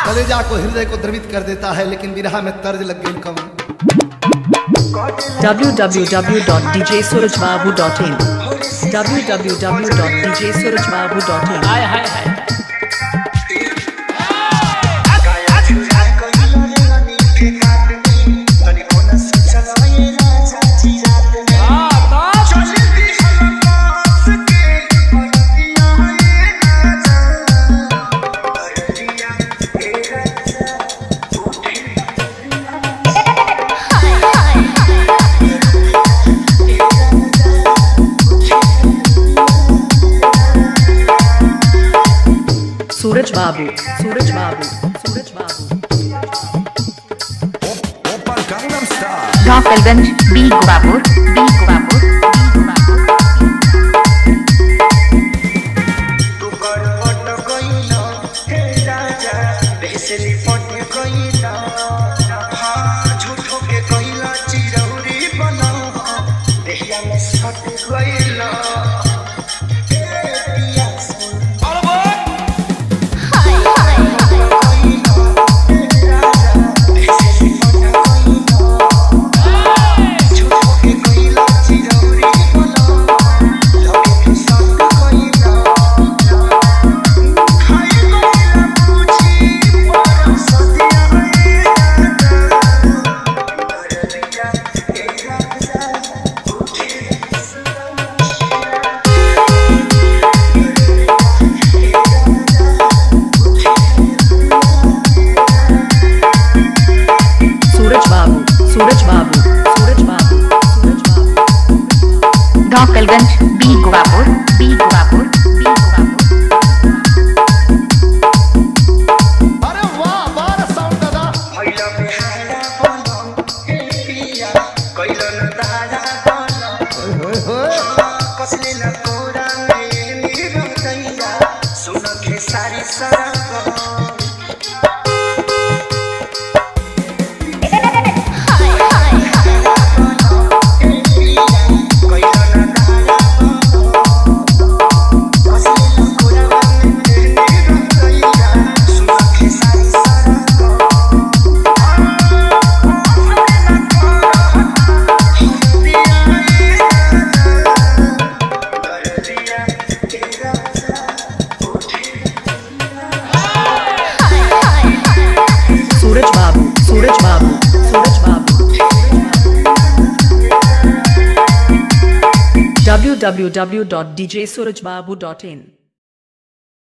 कलेजा को हृदय को द्रवित कर देता है, लेकिन विरह में तर्ज लग गई कम। www.djsurajbabu.in www.djsurajbabu.in हाय हाय हाय Suraj Babu, Suraj Babu, Suraj Babu. Dhokalganj, Bigvapur, Bigvapur, Bigvapur. Suraj Babu, Suraj Babu, Suraj Babu. Dhokalganj, Bigvapur, Bigvapur, Bigvapur. अरे वाह वाह साउंड दादा। Suraj Babu, Suraj Babu, Suraj Babu. www.djsurajbabu.in